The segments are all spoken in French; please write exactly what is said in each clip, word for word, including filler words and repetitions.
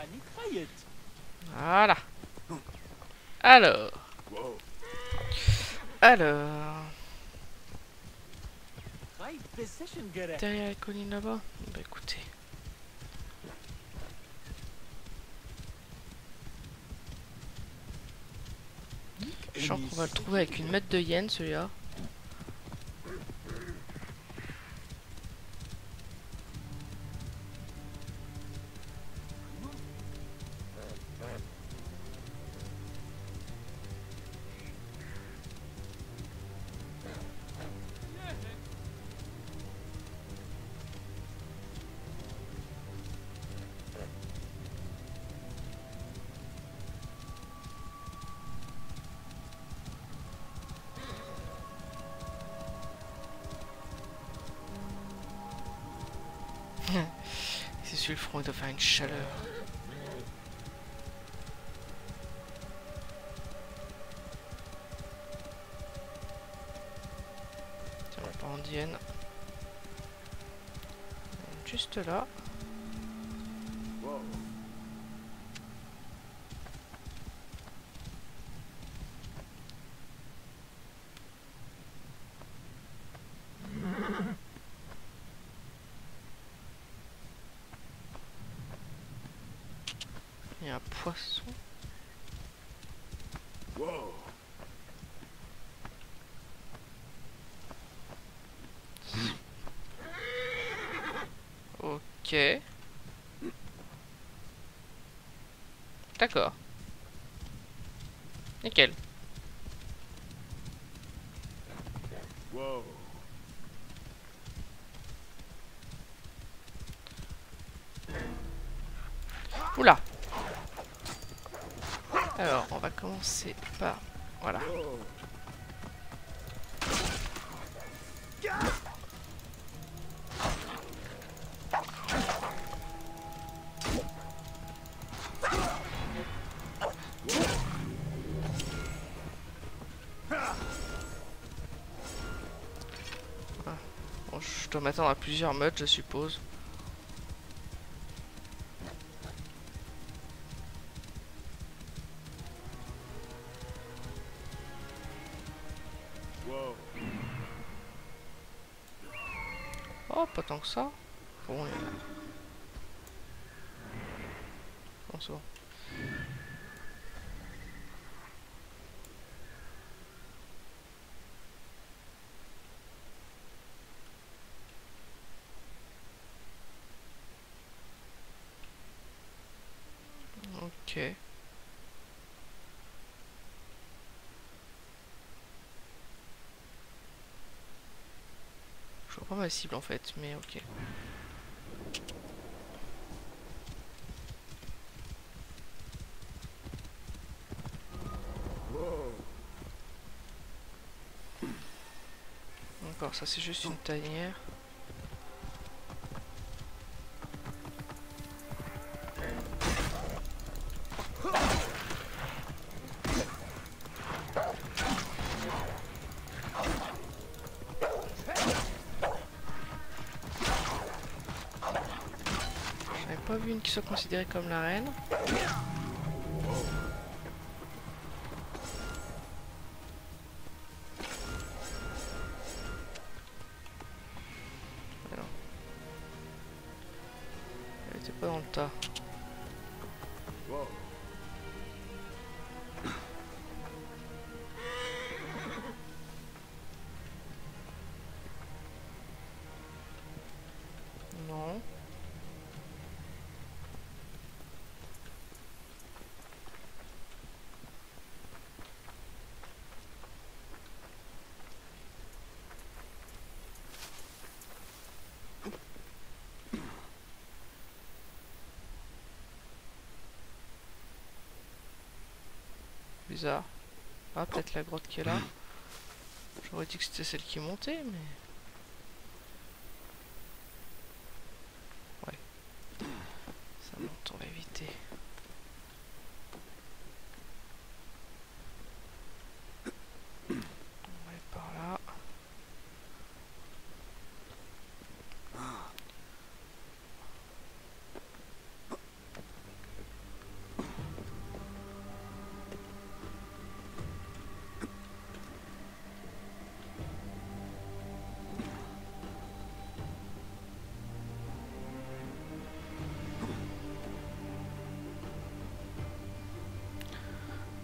Voilà. Alors. Alors. Derrière la colline là-bas. Bah écoutez. Je sens qu'on va le trouver avec une mètre de yen celui-là. C'est sur le front, il doit faire une chaleur. Tiens, la pandienne. Juste là. Il y a un poisson. Wow. Ok. D'accord. Nickel. Wow. Oula. Alors, on va commencer par... Voilà. Ah. Bon, je dois m'attendre à plusieurs modes, je suppose. Wow. Oh, pas tant que ça. Bon, il y a... Bon, c'est bon. Ok. Je vois pas ma cible en fait, mais ok. Wow. Encore, ça c'est juste une tanière. J'avais pas vu une qui soit considérée comme la reine. Alors. Elle était pas dans le tas. Wow. Non. Bizarre. Ah, peut-être la grotte qui est là. J'aurais dit que c'était celle qui montait, mais... Ouais. Ça monte, on va éviter. On va aller par là.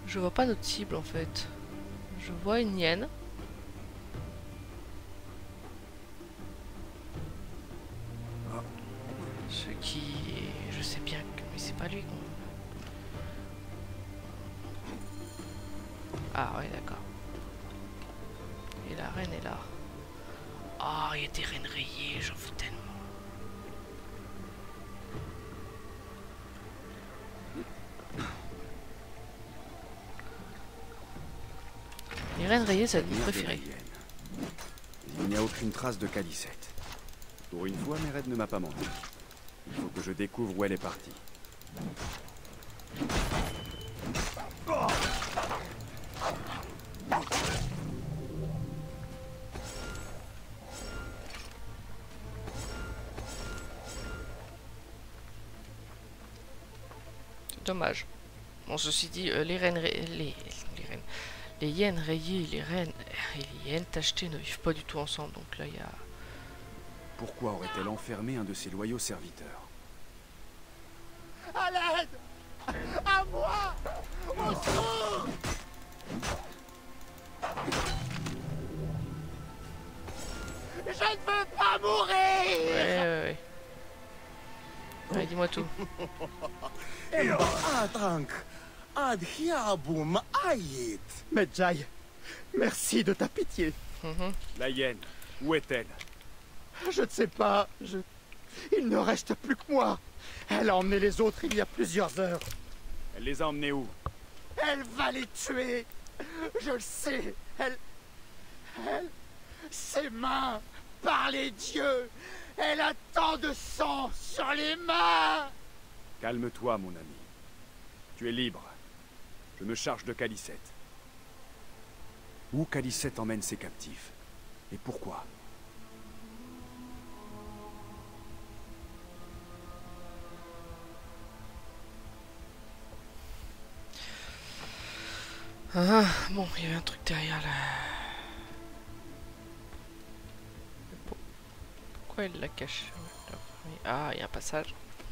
Je vois pas d'autres cibles en fait. Je vois une hyène. Ce qui... Je sais bien que... Mais c'est pas lui. Ah ouais d'accord. Et la reine est là. Ah, oh, il y a des reines rayées, j'en veux tellement. Les reines rayées, c'est mon préféré. Il n'y a aucune trace de Calicette. Pour une fois, Mérède ne m'a pas menti. Il faut que je découvre où elle est partie. C'est dommage. Bon, ceci dit, euh, les reines rayées... Les... les reines... Les hyènes rayées et les reines et les hyènes tachetées ne vivent pas du tout ensemble, donc là il y a... Pourquoi aurait-elle enfermé un de ses loyaux serviteurs? À l'aide! À moi! Au secours! Je ne veux pas mourir! Ouais, ouais, ouais. Ouais, dis-moi tout. Medjay, merci de ta pitié. Mm-hmm. La hyène, où est-elle? Je ne sais pas, je... Il ne reste plus que moi. Elle a emmené les autres il y a plusieurs heures. Elle les a emmenés où? Elle va les tuer. Je le sais. Elle... Elle... Ses mains, par les dieux. Elle a tant de sang sur les mains. Calme-toi, mon ami. Tu es libre. Je me charge de Calicette. Où Calicette emmène ses captifs? Et pourquoi? Ah, bon, il y avait un truc derrière là. Pourquoi elle la cache? Ah, il y a un passage.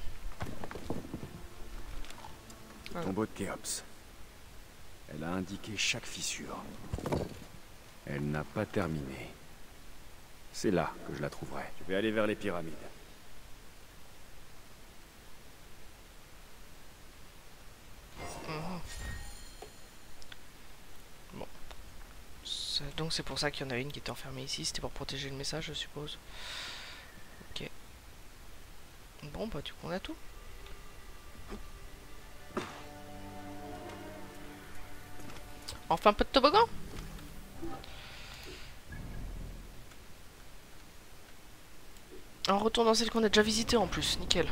Le tombeau de Khéops. Elle a indiqué chaque fissure. Elle n'a pas terminé. C'est là que je la trouverai. Je vais aller vers les pyramides. Mmh. Bon. Donc c'est pour ça qu'il y en a une qui était enfermée ici. C'était pour protéger le message, je suppose. Ok. Bon, bah du coup on a tout. Enfin un peu de toboggan. On retourne dans celle qu'on a déjà visitée en plus, nickel.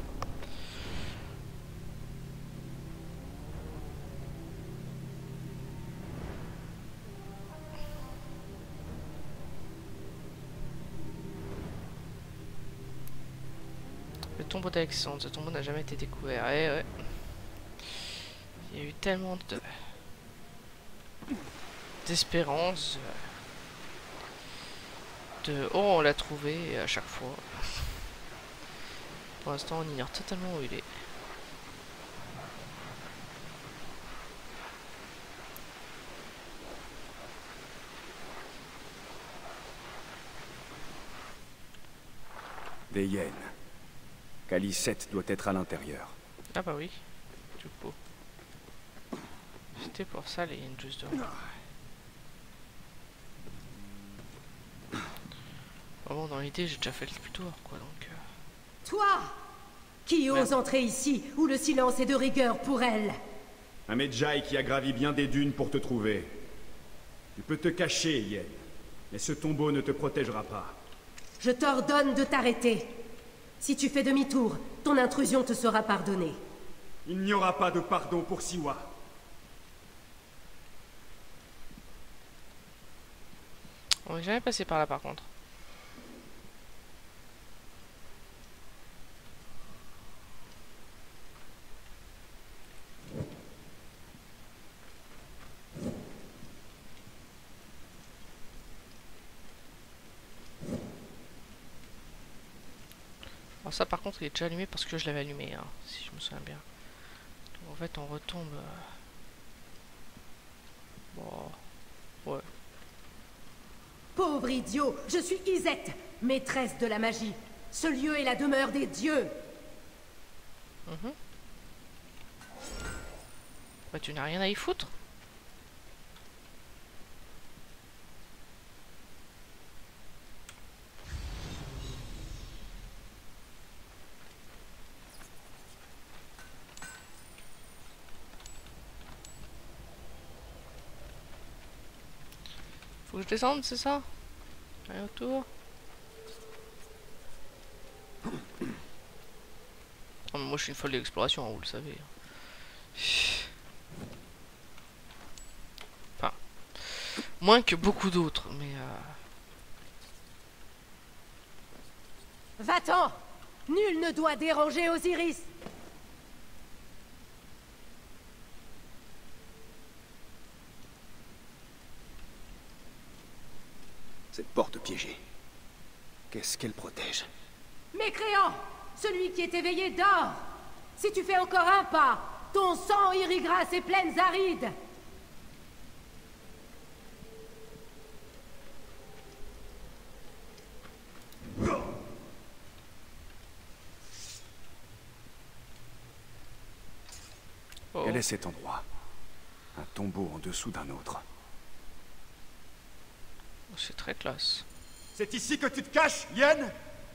Le tombeau d'Alexandre, ce tombeau n'a jamais été découvert. Eh ouais. Il y a eu tellement de... d'espérance. De... Oh, on l'a trouvé et à chaque fois. Pour l'instant, on ignore totalement où il est. Des hyènes. Calicette doit être à l'intérieur. Ah bah oui. Du coup. C'était pour ça les hyènes juste devant. Vraiment, dans l'idée, j'ai déjà fait le tour, quoi, donc... Euh... Toi, qui ose entrer ici, où le silence est de rigueur pour elle? Un Medjay qui a gravi bien des dunes pour te trouver. Tu peux te cacher, hyène, mais ce tombeau ne te protégera pas. Je t'ordonne de t'arrêter. Si tu fais demi-tour, ton intrusion te sera pardonnée. Il n'y aura pas de pardon pour Siwa. On n'est jamais passé par là, par contre. Alors ça par contre il est déjà allumé parce que je l'avais allumé, hein, si je me souviens bien. Donc, en fait on retombe... Euh... Bon. Ouais. Pauvre idiot, je suis Izette, maîtresse de la magie. Ce lieu est la demeure des dieux. Mmh. Bah tu n'as rien à y foutre. Faut que je descende, c'est ça? Rien autour. Oh, moi je suis une folle d'exploration, hein, vous le savez. Enfin, moins que beaucoup d'autres, mais... Euh... Va-t'en! Nul ne doit déranger Osiris. Cette porte piégée. Qu'est-ce qu'elle protège? Mécréant! Celui qui est éveillé dort! Si tu fais encore un pas, ton sang irriguera ces plaines arides! Oh. Quel est cet endroit? Un tombeau en dessous d'un autre. C'est très classe. C'est ici que tu te caches, Yen?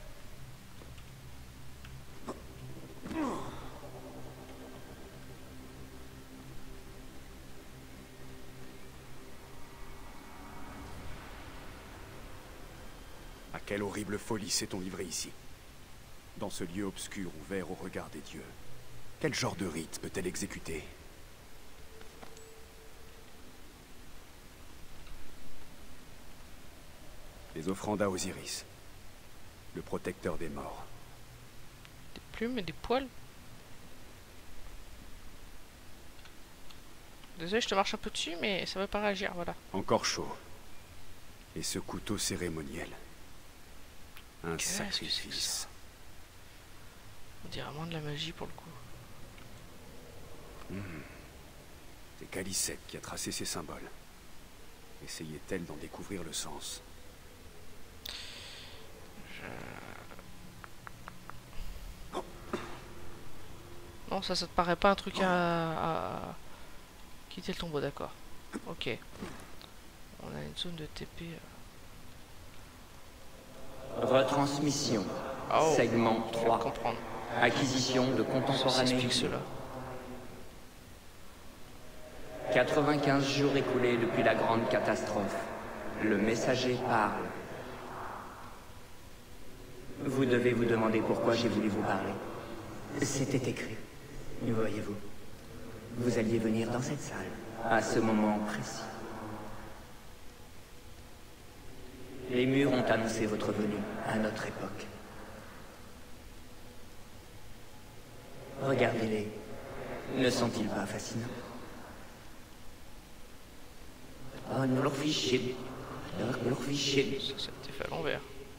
À quelle horrible folie s'est-on livré ici? Dans ce lieu obscur ouvert au regard des dieux. Quel genre de rite peut-elle exécuter? Les offrandes à Osiris, le protecteur des morts. Des plumes et des poils. Désolé, je te marche un peu dessus, mais ça va pas réagir, voilà. Encore chaud. Et ce couteau cérémoniel. Un Qu'est-ce que c'est que sacrifice. ça? On dirait vraiment de la magie pour le coup. Mmh. C'est Calicette qui a tracé ces symboles. Essayait-elle d'en découvrir le sens? Non, ça, ça te paraît pas un truc à, à... quitter le tombeau, d'accord. Ok. On a une zone de T P. Retransmission. Oh, Segment je vais trois. comprendre. Acquisition de Ça contemporanéité. explique cela. quatre-vingt-quinze jours écoulés depuis la grande catastrophe. Le messager parle. Vous devez vous demander pourquoi j'ai voulu vous parler. C'était écrit. Voyez-vous. Vous alliez venir dans cette salle, à ce moment précis. Les murs ont annoncé votre venue à notre époque. Regardez-les. Ne sont-ils pas fascinants? Oh, nous leur fichiez. Nous leur fichiez. Ça, ça a été fait à l'envers.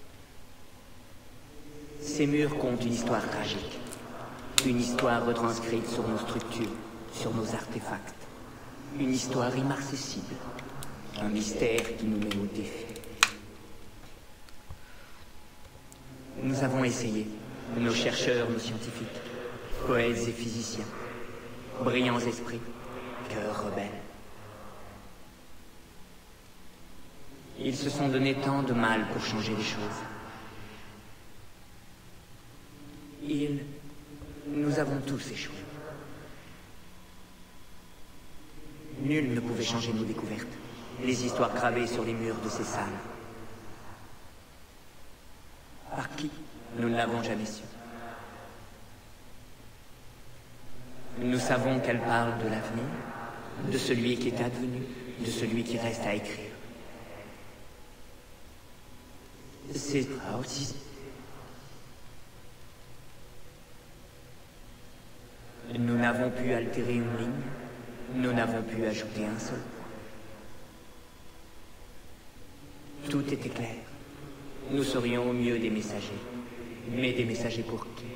Ces murs comptent une histoire tragique. Une histoire retranscrite sur nos structures, sur nos artefacts. Une histoire immarcessible. Un mystère qui nous met au défi. Nous avons essayé, nos chercheurs, nos scientifiques, poètes et physiciens, brillants esprits, cœurs rebelles. Ils se sont donné tant de mal pour changer les choses. Ils... Nous avons tous échoué. Nul ne pouvait changer nos découvertes, les histoires gravées sur les murs de ces salles. Par qui? Nous ne l'avons jamais su. Nous savons qu'elle parle de l'avenir, de celui qui est advenu, de celui qui reste à écrire. C'est aussi... Nous n'avons pu altérer une ligne, nous n'avons pu ajouter un seul point. Tout était clair. Nous serions au mieux des messagers. Mais des messagers pour qui?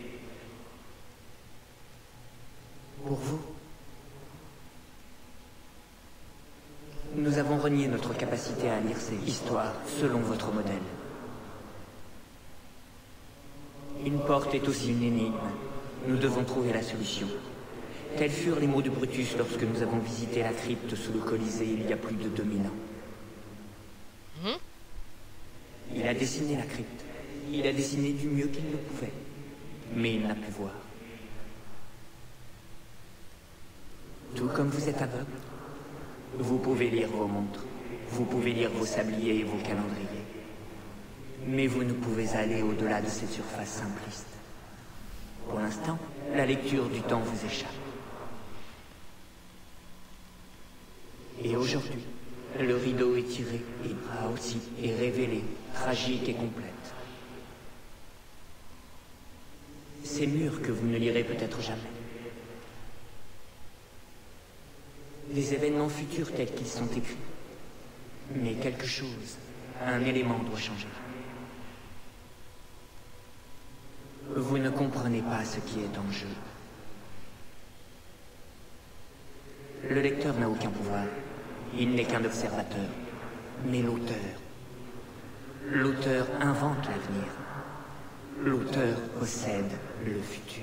Pour vous. Nous Nous avons renié notre capacité à lire ces histoires selon votre modèle. Une porte est aussi une énigme. Nous devons trouver la solution. Tels furent les mots de Brutus lorsque nous avons visité la crypte sous le Colisée il y a plus de deux mille ans. Mmh. Il a dessiné la crypte. Il a dessiné du mieux qu'il le pouvait. Mais il n'a pu voir. Tout comme vous êtes aveugle, vous pouvez lire vos montres, vous pouvez lire vos sabliers et vos calendriers. Mais vous ne pouvez aller au-delà de cette surface simpliste. Pour l'instant, la lecture du temps vous échappe. Et aujourd'hui, le rideau est tiré et bras aussi est révélé, tragique et complète. Ces murs que vous ne lirez peut-être jamais. Les événements futurs tels qu'ils sont écrits. Mais quelque chose, un élément doit changer. Vous ne comprenez pas ce qui est en jeu. Le lecteur n'a aucun pouvoir. Il n'est qu'un observateur. Mais l'auteur... L'auteur invente l'avenir. L'auteur possède le futur.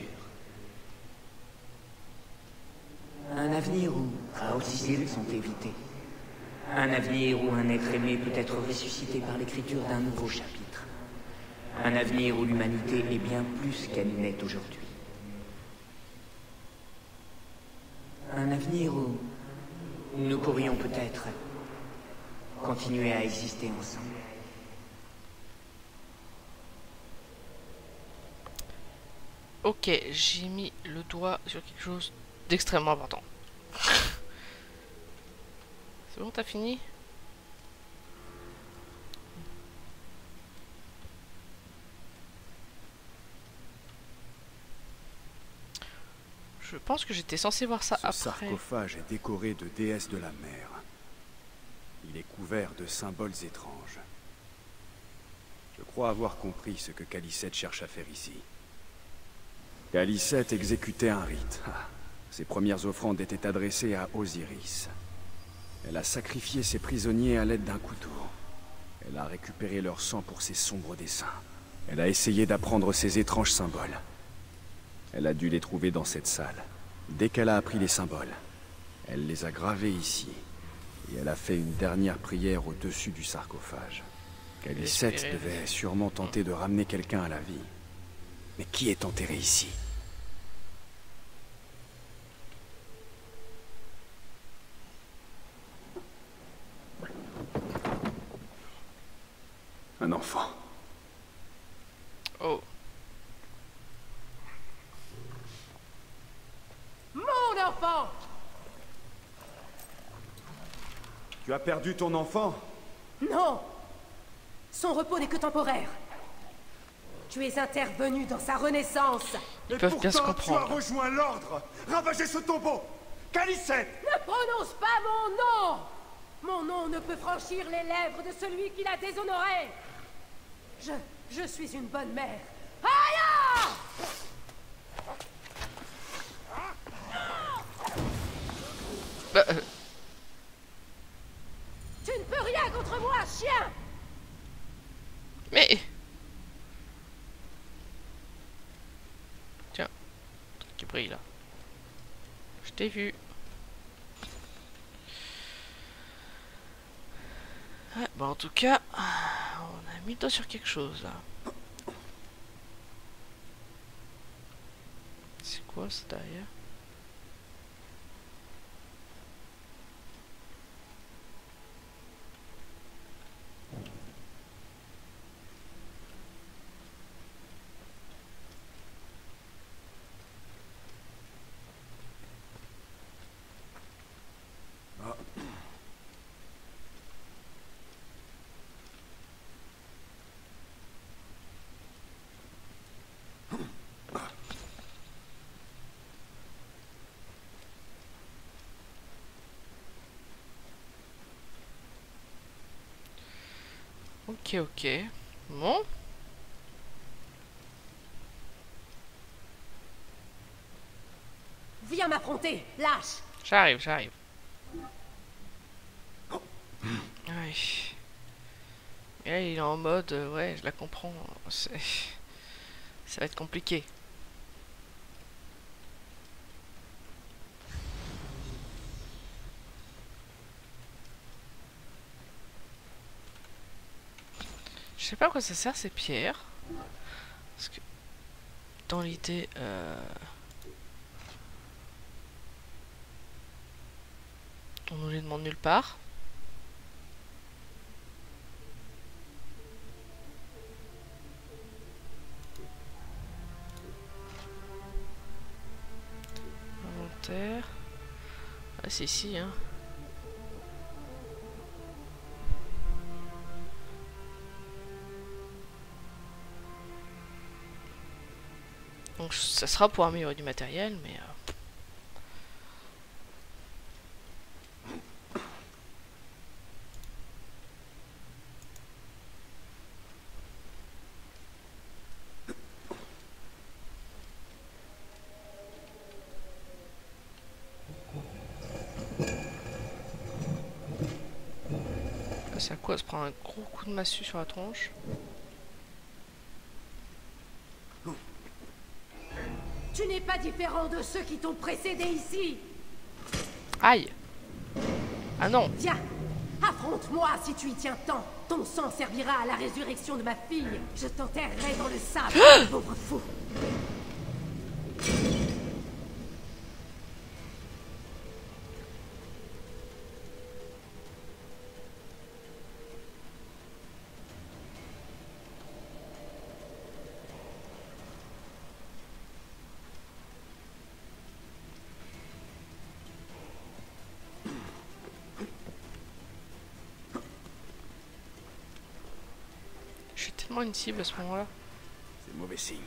Un avenir où hostiles sont évités. Un avenir où un être aimé peut être ressuscité par l'écriture d'un nouveau chapitre. Un avenir où l'humanité est bien plus qu'elle n'est aujourd'hui. Un avenir où nous pourrions peut-être continuer à exister ensemble. Ok, j'ai mis le doigt sur quelque chose d'extrêmement important. C'est bon, t'as fini? Je pense que j'étais censé voir ça Ce après. sarcophage est décoré de déesses de la mer. Il est couvert de symboles étranges. Je crois avoir compris ce que Calicette cherche à faire ici. Calicette exécutait un rite. Ah, ses premières offrandes étaient adressées à Osiris. Elle a sacrifié ses prisonniers à l'aide d'un couteau. Elle a récupéré leur sang pour ses sombres desseins. Elle a essayé d'apprendre ces étranges symboles. Elle a dû les trouver dans cette salle. Dès qu'elle a appris les symboles, elle les a gravés ici. Et elle a fait une dernière prière au-dessus du sarcophage. Calicette devait sûrement tenter de ramener quelqu'un à la vie. Mais qui est enterré ici? Un enfant. Oh. Mon enfant! Tu as perdu ton enfant? Non! Son repos n'est que temporaire. Tu es intervenu dans sa renaissance. Ils peuvent bien se comprendre. Tu as rejoint l'ordre. Ravagez ce tombeau. Calicette! Ne prononce pas mon nom! Mon nom ne peut franchir les lèvres de celui qui l'a déshonoré. Je... je suis une bonne mère. Aïe! Bah, euh... Tu ne peux rien contre moi, chien! Mais... Tiens, un truc qui brille là. Je t'ai vu. Ouais, bah en tout cas, on a mis le doigt sur quelque chose là. C'est quoi ça derrière? Ok, ok. Bon. Viens m'affronter, lâche! J'arrive, j'arrive. Et là, il est en mode, euh, ouais, je la comprends. Ça va être compliqué. Je sais pas à quoi ça sert ces pierres. Parce que dans l'idée... Euh... on nous les demande nulle part. Inventaire. Ah c'est ici hein. Donc ça sera pour améliorer du matériel, mais... Euh... c'est à quoi se prendre un gros coup de massue sur la tronche? Tu n'es pas différent de ceux qui t'ont précédé ici. Aïe. Ah non. Tiens, affronte-moi si tu y tiens tant. Ton sang servira à la résurrection de ma fille. Je t'enterrerai dans le sable, pauvre fou. Je suis tellement une cible à ce moment-là. C'est mauvais signe.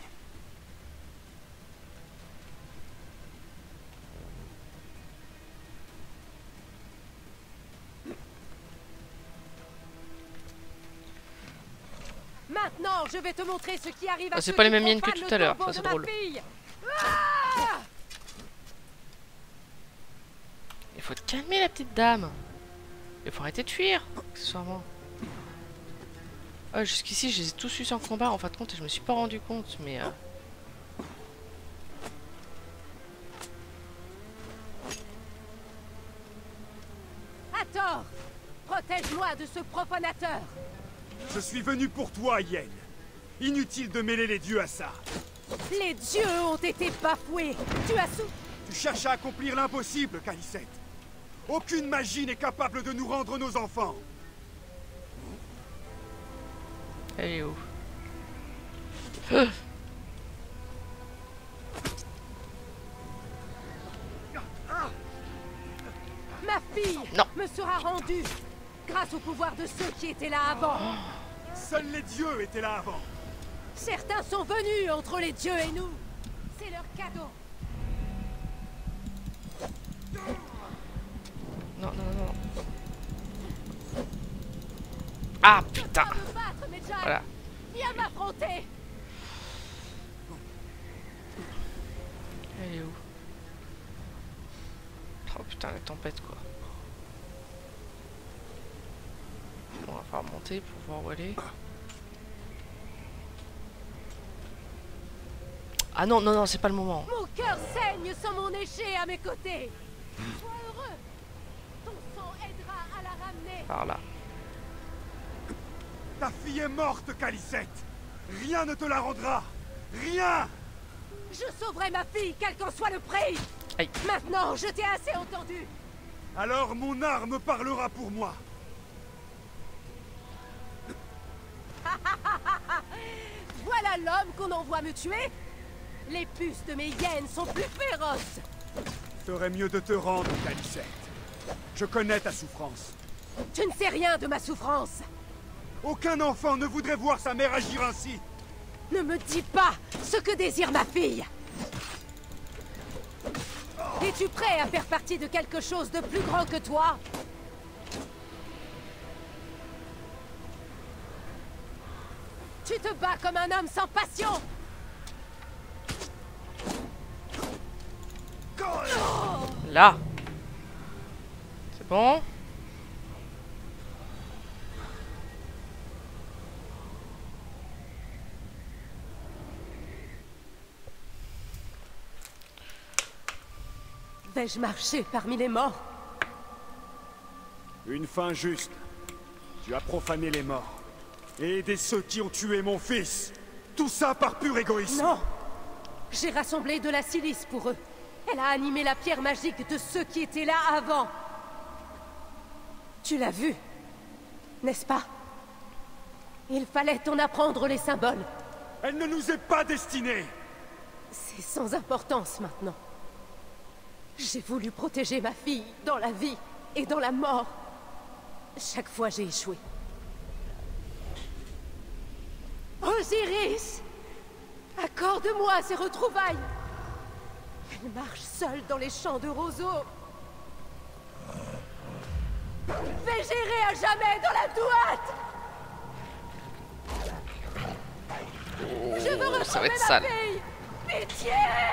Maintenant, je vais te montrer ce qui arrive à Ah, c'est ceux pas les qui mêmes miennes que profanent tout à le l'heure, tombeau ça, de c'est ma drôle. fille. Ah! Il faut te calmer la petite dame. Il faut arrêter de fuir, accessoirement. Ah, jusqu'ici, je les ai tous eus sans combat. En fin de compte, je me suis pas rendu compte, mais... Euh... Hathor, protège-moi de ce profanateur. Je suis venu pour toi, Yen. Inutile de mêler les dieux à ça. Les dieux ont été bafoués. Tu as sou... Tu cherches à accomplir l'impossible, Khalisset. Aucune magie n'est capable de nous rendre nos enfants. Elle est où? Ma fille Non. me sera rendue grâce au pouvoir de ceux qui étaient là avant. Seuls les dieux étaient là avant. Certains sont venus entre les dieux et nous. C'est leur cadeau. Non, non, non. Ah, putain. Viens me battre, Medjay. Voilà. Viens m'affronter. Elle est où? Oh putain, la tempête, quoi. Bon, on va falloir monter pour voir où elle est. Ah non, non, non, c'est pas le moment. Mon cœur saigne sans mon éché à mes côtés. Sois heureux. Ton sang aidera à la ramener. Par là. Ta fille est morte, Khalisset. Rien ne te la rendra. Rien. Je sauverai ma fille, quel qu'en soit le prix. Aïe. Maintenant, je t'ai assez entendu. Alors mon arme parlera pour moi. Voilà l'homme qu'on envoie me tuer. Les puces de mes hyènes sont plus féroces. Ferait mieux de te rendre, Khalisset. Je connais ta souffrance. Tu ne sais rien de ma souffrance. Aucun enfant ne voudrait voir sa mère agir ainsi. Ne me dis pas ce que désire ma fille. Es-tu prêt à faire partie de quelque chose de plus grand que toi? Tu te bats comme un homme sans passion. Là. C'est bon? Vais-je marcher parmi les morts? Une fin juste. Tu as profané les morts. Et aidé ceux qui ont tué mon fils. Tout ça par pur égoïsme. Non! J'ai rassemblé de la silice pour eux. Elle a animé la pierre magique de ceux qui étaient là avant. Tu l'as vu, n'est-ce pas? Il fallait en apprendre les symboles. Elle ne nous est pas destinée. C'est sans importance maintenant. J'ai voulu protéger ma fille dans la vie et dans la mort. Chaque fois j'ai échoué. Osiris! Accorde-moi ces retrouvailles! Elle marche seule dans les champs de roseaux. Végérer à jamais dans la douate! Je veux retrouver ça va être ma sale. fille! Pitié!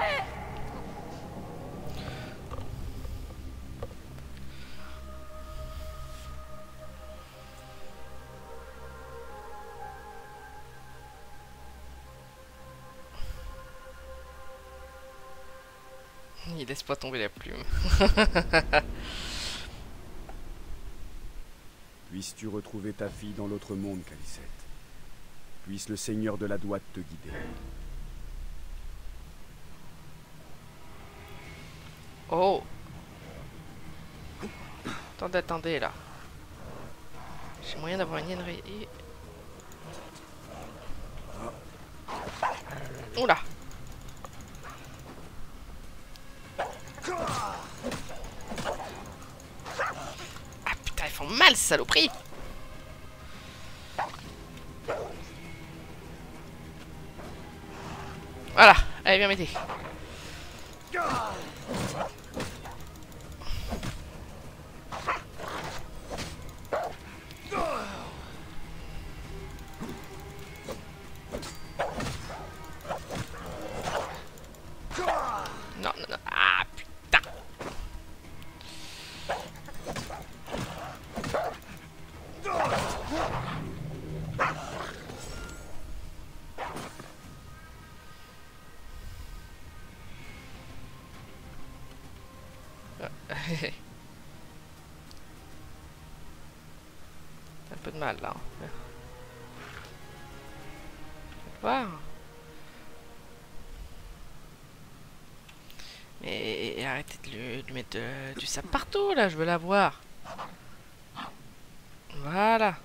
Il laisse pas tomber la plume. Puisses-tu retrouver ta fille dans l'autre monde, Khalisset. Puisse le Seigneur de la Douate te guider. Oh! Attendez, attendez là. J'ai moyen d'avoir une hyène. Oula! Ah putain, ils font mal, saloperie! Voilà, allez, viens m'aider. Non, non, non. Ah putain! Un peu de mal là. Voir. Mais arrêtez de lui, de lui mettre de- du sable partout là, je veux la voir. Voilà.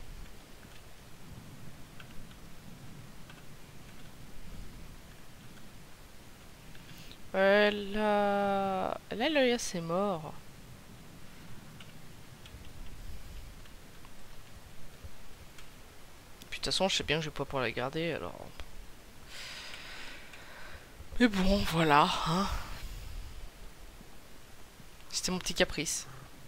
Elle a... Elle a l'œil assez mort. Puis de toute façon, je sais bien que je vais pas pouvoir la garder, alors... Mais bon, voilà, hein. C'était mon petit caprice.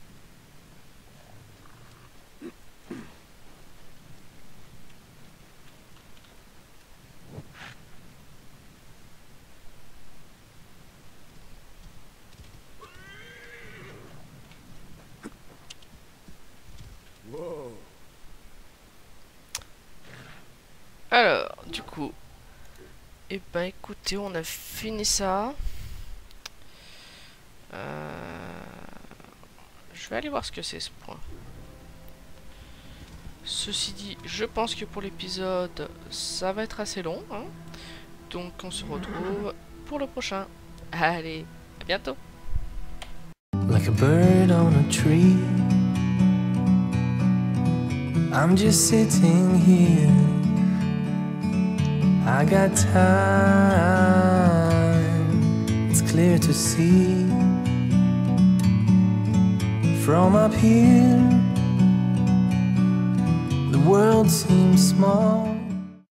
Wow. Alors, du coup... Eh ben écoutez, on a fini ça. Euh... Je vais aller voir ce que c'est ce point. Ceci dit, je pense que pour l'épisode, ça va être assez long, hein. Donc on se retrouve pour le prochain. Allez, à bientôt. Like a bird on a tree, I'm just sitting here. I got time, it's clear to see. From up here, the world seems small.